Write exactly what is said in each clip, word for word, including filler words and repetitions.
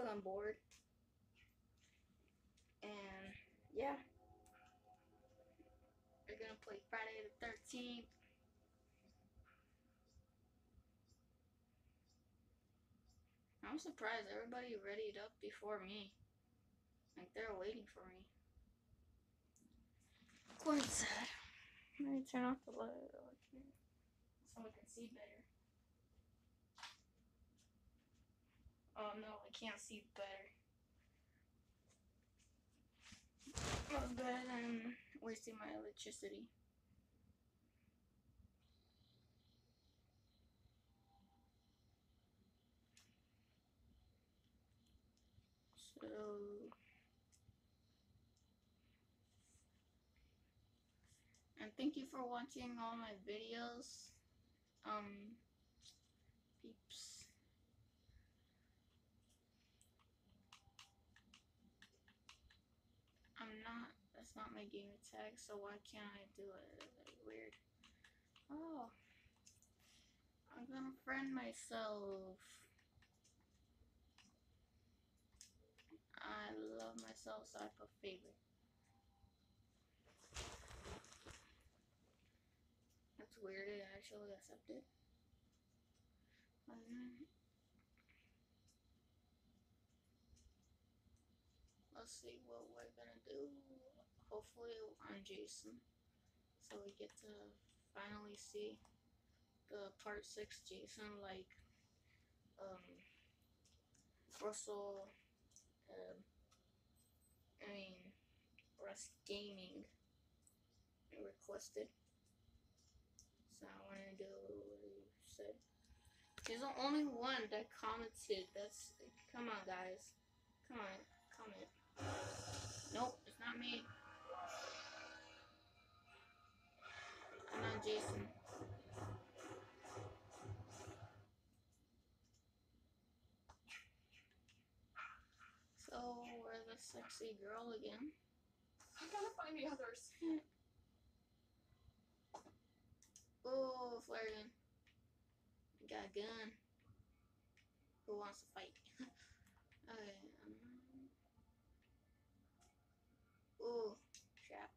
I'm bored. And yeah, we're gonna play Friday the thirteenth. I'm surprised everybody readied up before me. Like they're waiting for me. Quite sad. Let me turn off the light here so I can see better. Oh no, I can't see better. That was better than wasting my electricity. So, and thank you for watching all my videos, um, peeps. I'm not, that's not my gamer tag, so why can't I do it? Like, weird. Oh, I'm gonna friend myself. I love myself, so I put favorite. That's weird, it actually accepted. Um, let's see what we're gonna do. Hopefully I'm Jason, so we get to finally see the part six Jason, like, um, Russell, um, I mean, Russ Gaming requested. So I want to do what he said. He's the only one that commented. That's, come on guys. Come on, comment. Nope, it's not me. I'm not Jason. So, we're the sexy girl again. I gotta find the others. Oh, flare gun. Got a gun. Who wants to fight? Okay. Um, oh, trap.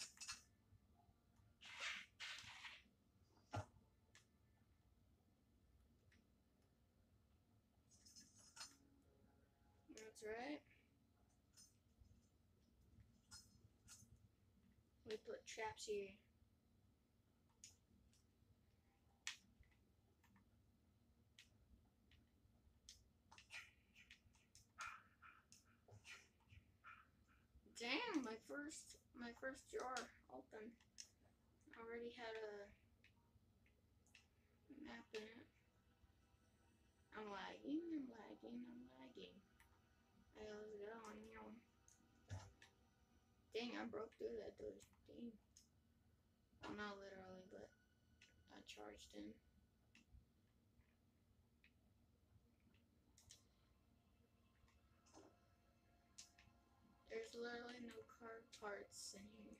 That's right. We put traps here. Damn, my first my first jar open. I already had a map in it. I'm lagging, I'm lagging, I'm lagging. Hey, let's go on here. Dang, I broke through that door. Dang. Well, not literally, but I charged in. There's literally no car parts in here.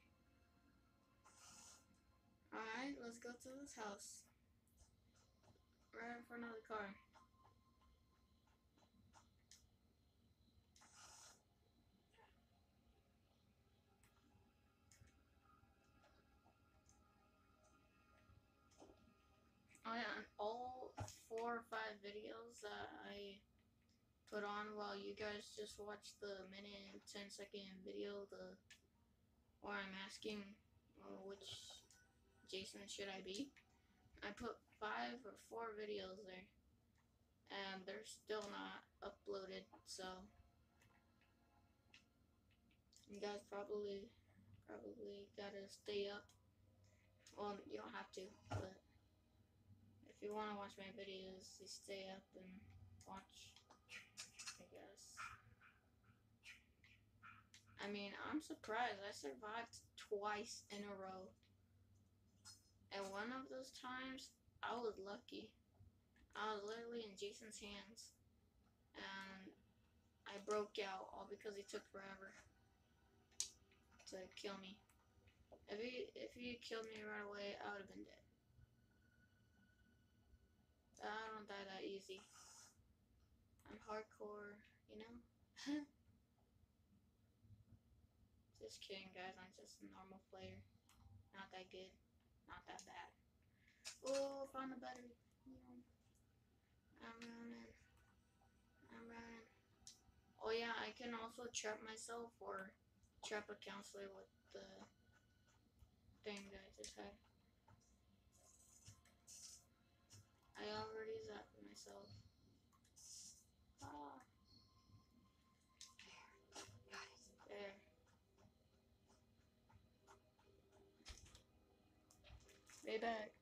Alright, let's go to this house. Right in front of the car. Oh yeah, and all four or five videos that I put on while you guys just watch the minute and ten second video, the where I'm asking uh, which Jason should I be. I put five or four videos there, and they're still not uploaded. So you guys probably probably gotta stay up. Well, you don't have to, but if you want to watch my videos, you stay up and watch, I guess. I mean, I'm surprised. I survived twice in a row. And one of those times, I was lucky. I was literally in Jason's hands. And I broke out all because he took forever to kill me. If he, if he killed me right away, I would have been dead. But I don't die that easy. I'm hardcore you know? Just kidding, guys. I'm just a normal player. Not that good. Not that bad. Oh, found the battery. I'm running. I'm running. Oh yeah, I can also trap myself or trap a counselor with the thing that I just had. I already zapped myself. Ah. There. Way back.